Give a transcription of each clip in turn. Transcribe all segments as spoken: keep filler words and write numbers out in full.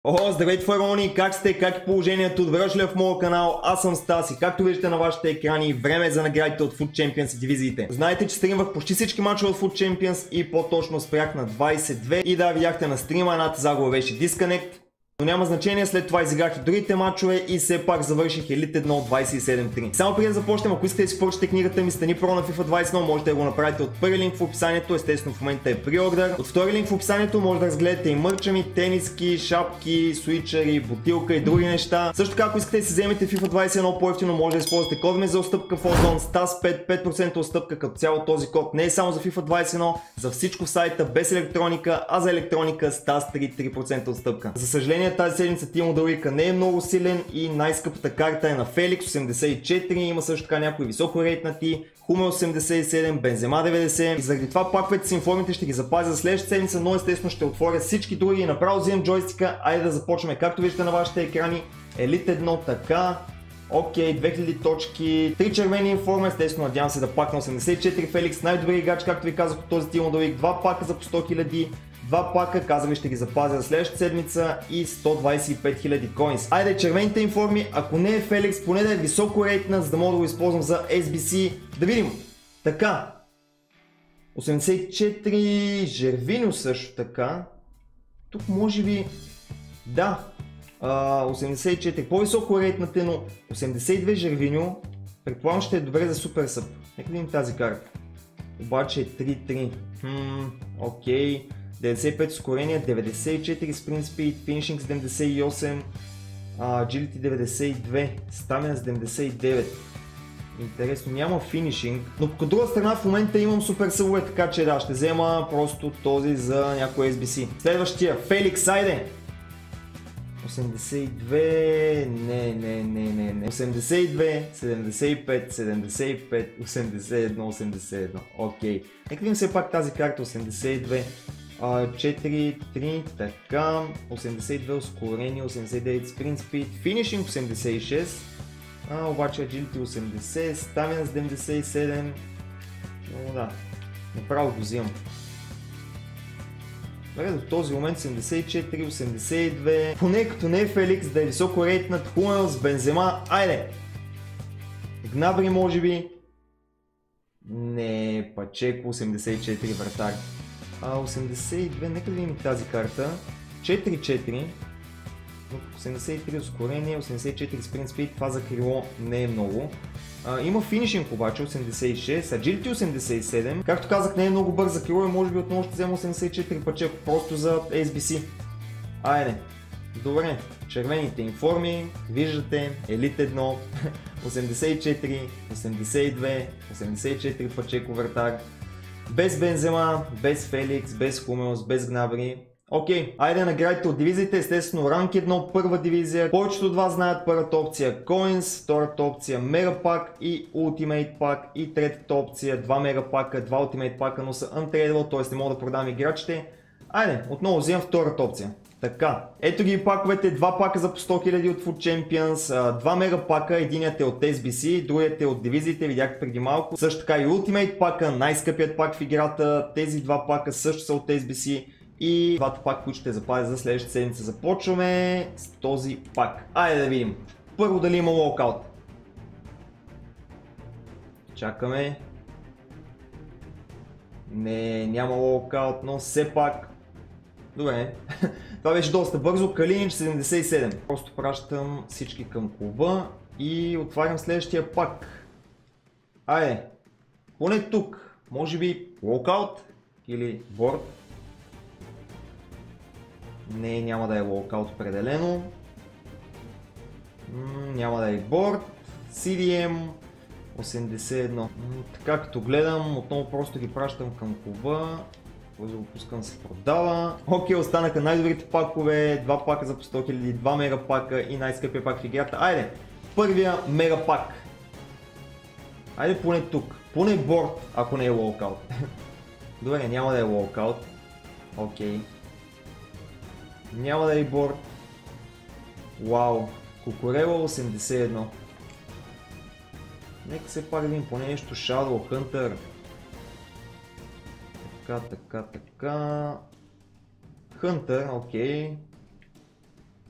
О, здравейте фараони, как сте, как е положението? Добре дошли в моя канал, аз съм Стас и както виждате на вашите екрани, време е за наградите от Food Champions и дивизиите. Знаете, че стримвах почти всички мачове от Food Champions и по-точно спрях на двайсет и две и да, видяхте на стрима, едната загуба беше Disconnect. Но няма значение, след това изиграх и другите мачове и все пак завърших Elite едно двайсет и седем три. Само преди да започнем, ако искате да си поръчате книгата ми Стани Про на FIFA двайсет и едно, можете да го направите от първи линк в описанието, естествено в момента е преордър. От втори линк в описанието може да разгледате и мърча ми, тениски, шапки, суичери, бутилка и други неща. Също така, ако искате да си вземете FIFA двайсет и едно по-евтино, може да използвате код ми за отстъпка в Озон, Стас пет, пет процента отстъпка, като цяло този код не е само за FIFA двайсет и едно, за всичко в сайта без електроника, а за електроника Стас три, три процента отстъпка. За съжаление тази седмица Тимо Далика не е много силен и най-скъпата карта е на Феликс осемдесет и четири, има също така някои високо рейтнати, Хуме осемдесет и седем, Бензема деветдесет и заради това паковете с информите ще ги запазя за следващата седмица, но естествено ще отворя всички други и направо вземем джойстика. Айде да започваме, както виждате на вашите екрани, Elite едно така. Окей, две хиляди точки, три червени информа, естествено надявам се да пакна осемдесет и четири Феликс, най-добрият играч, както ви казах от този Тимо Далик, два пака за по сто хиляди, два пака, казвам, ще ги запазя за следващата седмица и сто двайсет и пет хиляди коинс. Айде червените информи, ако не е Феликс, поне да е високо рейтнат, за да мога да го използвам за Ес Би Си. Да видим. Така. осемдесет и четири Жервиньо също така. Тук може би... Да. Uh, осемдесет и четири по-високо рейтнате, но осемдесет и две Жервиньо. Предполагам ще е добре за супер съп. Нека да видим тази карта. Обаче е три три. Хм, окей. деветдесет и пет ускорение, деветдесет и четири sprint speed, finishing седемдесет и осем, uh, agility деветдесет и две, stamina седемдесет и девет. Интересно, няма финишинг, но по друга страна в момента имам супер събове, така че да, ще взема просто този за някой Ес Би Си. Следващия, Феликс, айде! осемдесет и две, не, не, не, не, не, осемдесет и две, седемдесет и пет, седемдесет и пет, осемдесет и едно, осемдесет и едно, окей. Нека видим все пак тази карта, осемдесет и две, четири три, така, осемдесет и две ускорение, осемдесет и девет sprint speed, finishing осемдесет и шест, а, обаче agility осемдесет, stamina седемдесет и седем, но да, направо го взимам. Добре, до този момент седемдесет и четири, осемдесет и две, поне като не е Феликс да е високо рейтнат, Хумелс, Бензема, айде! Гнабри може би? Не, Пачеко осемдесет и четири вратар. А, осемдесет и две, нека да видим тази карта. четири четири, осемдесет и три ускорение, осемдесет и четири sprint speed, това за крило не е много. А, има финишинг обаче, осемдесет и шест, agility осемдесет и седем. Както казах, не е много бърз за крило и може би отново ще взема осемдесет и четири Пачеко, просто за Ес Би Си. Айде. Добре, червените информи, виждате, Elite едно, осемдесет и четири, осемдесет и две, осемдесет и четири Пачеко вратар. Без Бензема, без Феликс, без Хумелс, без Гнабри. Окей, айде наградите от дивизиите, естествено ранг едно, първа дивизия. Повечето от вас знаят първата опция Coins, втората опция Мегапак и Ultimate пак и третата опция два Мегапака, два Ultimate пака, но са untradable, т.е. не мога да продам играчите. Айде, отново взимам втората опция. Така, ето ги паковете, два пака за по сто хиляди от Food Champions, два мегапака, единият е от Ес Би Си, другият е от дивизиите, видяхте преди малко. Също така и Ultimate пака, най-скъпият пак в играта, тези два пака също са от Ес Би Си и двата пака, които ще запазя за следващата седмица. Започваме с този пак. Айде да видим. Първо дали има локаут. Чакаме. Не, няма локаут, но все пак. Добре, това беше доста бързо. Калинич седемдесет и седем. Просто пращам всички към клуба и отварям следващия пак. Айде, поне тук, може би локаут или борд. Не, няма да е локаут определено. М, няма да е борд. Си Ди Ем осемдесет и едно. М, така като гледам, отново просто ги пращам към клуба. Който го пускам да се продава. Окей, останаха най-добрите пакове, два пака за по сто хиляди, два мегапака и най-скъпия пак в играта. Айде, първия мегапак. Айде поне тук, поне борд, ако не е локаут. Добре, няма да е локаут. Окей. Няма да е борд. Вау, Кукурела осемдесет и едно. Нека се пак да видим поне нещо Shadow Hunter. Така, така, така. Hunter, окей.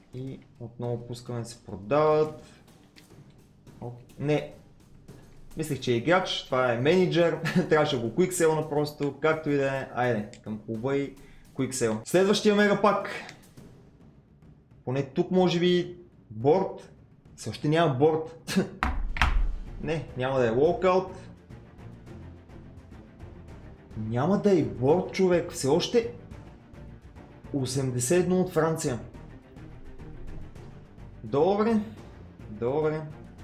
И отново пускаме да се продават. О, не. Мислех, че е играч, това е менеджер, трябваше да го куикселна просто, както и да е. Айде, към клуба и куиксел. Следващия мегапак. Поне тук може би борд. Все още няма борд. Не, няма да е локаут. Няма да е борд, човек. Все още осемдесет и едно от Франция. Добре. Добре.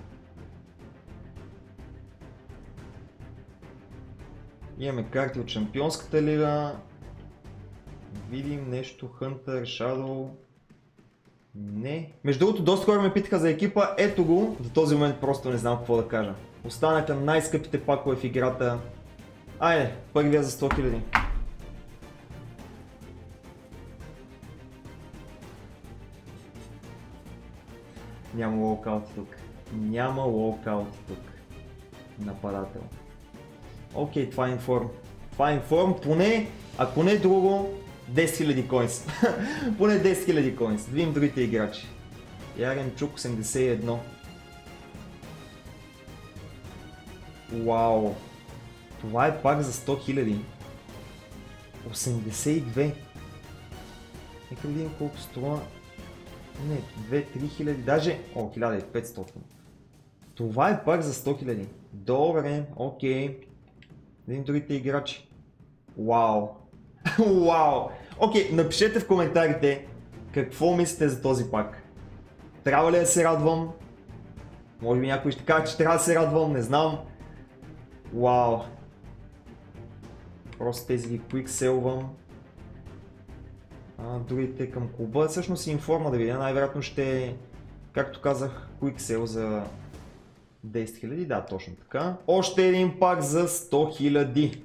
Имаме карти от Шампионската лига. Видим нещо. Hunter, Shadow. Не. Между другото, доста хора ме питаха за екипа. Ето го. За този момент просто не знам какво да кажа. Останаха най-скъпите пакове в играта. Айде, първия за сто хиляди. Няма локаут тук. Няма локаут тук. Нападател. Окей, това е информ. Това е информ, поне, ако не друго, десет хиляди коинс. Поне десет хиляди коинс. Да видим другите играчи. Яремчук осемдесет и едно. Вау. Това е пак за сто хиляди. осемдесет и две. Нека видим колко струва. Не, две-три хиляди, даже... О, хиляда и петстотин. Това е пак за сто хиляди. Добре, окей. Видим другите играчи. Вау. Вау. Окей, напишете в коментарите какво мислите за този пак. Трябва ли да се радвам? Може би някой ще каже, че трябва да се радвам, не знам. Вау. Просто тези ги куикселвам. А, другите към клуба. Всъщност информа да видя, най-вероятно ще, както казах, куиксел за десет хиляди, да, точно така. Още един пак за сто хиляди.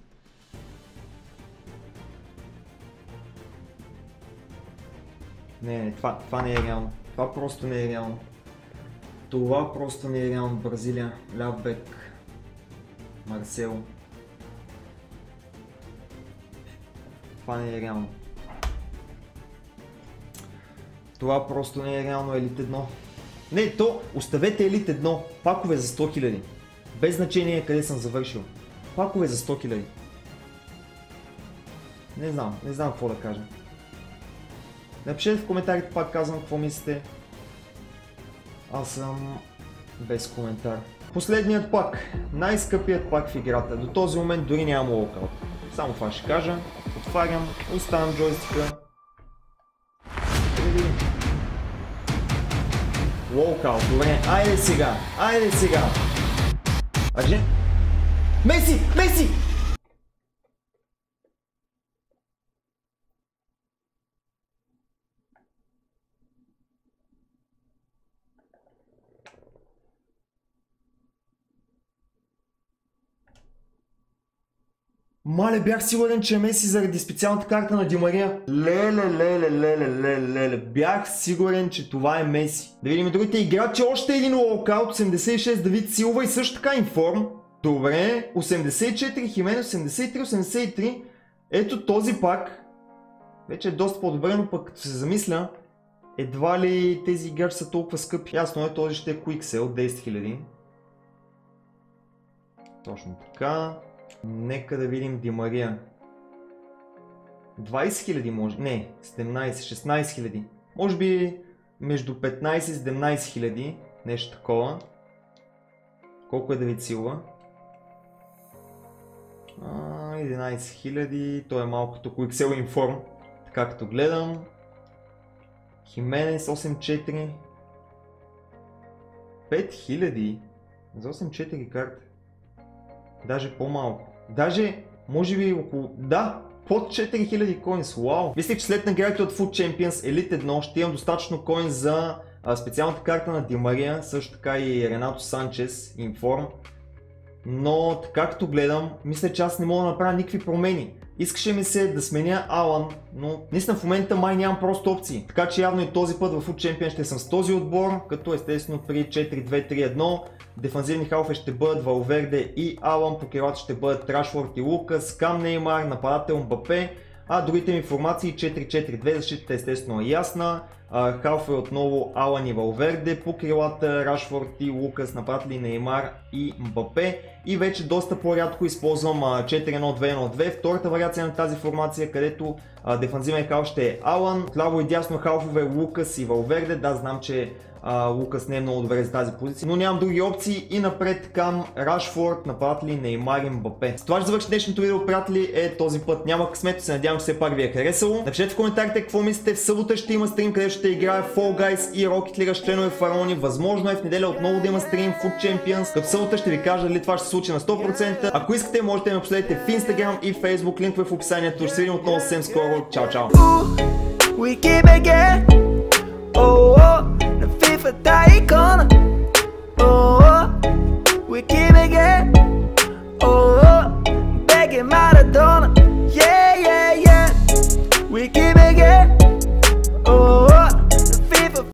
Не, не, това, това не е реално. Това просто не е реално. Това просто не е реално. Бразилия, ляв бек, Марсел. Това не е реално. Това просто не е реално. Елит едно. Не, то оставете Елит едно. Пакове за сто хиляди. Без значение къде съм завършил. Пакове за сто хиляди. Не знам, не знам какво да кажа. Напишете в коментарите, пак казвам какво мислите. Аз съм без коментар. Последният пак. Най-скъпият пак в играта. До този момент дори нямам локаут. Само това ще кажа. Отварям, оставям джойстика. Локаут, добре. Айде сега, айде сега. Аже? Меси, Меси! Мале, бях сигурен, че е Меси заради специалната карта на Ди Мария. Леле, леле, леле, леле, леле. Бях сигурен, че това е Меси. Да видим другите играчи. Още един локаут. осемдесет и шест Давид Силва и също така информ. Добре. осемдесет и четири Хименес, осемдесет и три, осемдесет и три. Ето този пак. Вече е доста по-добре, но пък като се замисля, едва ли тези играчи са толкова скъпи. Ясно е, този ще е куиксел, десет хиляди. Точно така. Нека да видим Ди Мария. двайсет хиляди може, не, седемнайсет, шестнайсет хиляди. Може би между петнайсет и седемнайсет хиляди, нещо такова. Колко е Давид Силва? А, единайсет хиляди, той е малкото куиксел информ, така като гледам. Хименес осем четири. пет хиляди за осем четири карта. Даже по-малко. Даже, може би около... Да, под четири хиляди коинс. Вау! Мислих, че след наградите от Foot Champions Elite едно ще имам достатъчно коин за а, специалната карта на Ди Мария, също така и Ренато Санчес, информ. Но, както гледам, мисля, че аз не мога да направя никакви промени. Искаше ми се да сменя Алан, но наистина в момента май нямам просто опции. Така че явно и този път в Foot Champions ще съм с този отбор, като естествено при четири две три едно. Дефанзивни халфе ще бъдат Валверде и Алан, по крилата ще бъдат Рашфорд и Лукас, Кам Неймар, нападател Мбапе, А другите ми формации четири четири две, защитата естествено е ясна. Халф е отново Алан и Валверде, по крилата Рашфорд и Лукас, нападатели Неймар и Мбапе. И вече доста по-рядко използвам четири едно две едно две, втората вариация на тази формация, където дефанзивен халф ще е Алан, отляво и дясно халфове Лукас и Валверде. Да, знам, че Uh, Лукас не е много добре за тази позиция, но нямам други опции и напред към Рашфорд, нападатели Неймар и Мбапе. С това ще завърши днешното видео, приятели. Е, този път няма късмет, се надявам, че все пак ви е харесало. Напишете в коментарите какво мислите. В събота ще има стрим, където ще играе Fall Guys и Rocket League с членове фараони. Възможно е в неделя отново да има стрим Foot Champions. Като в събота ще ви кажа дали това ще се случи на сто процента. Ако искате, можете да ме последите в Instagram и Facebook, линкове в описанието. Ще се видим отново съвсем скоро. Чао, чао!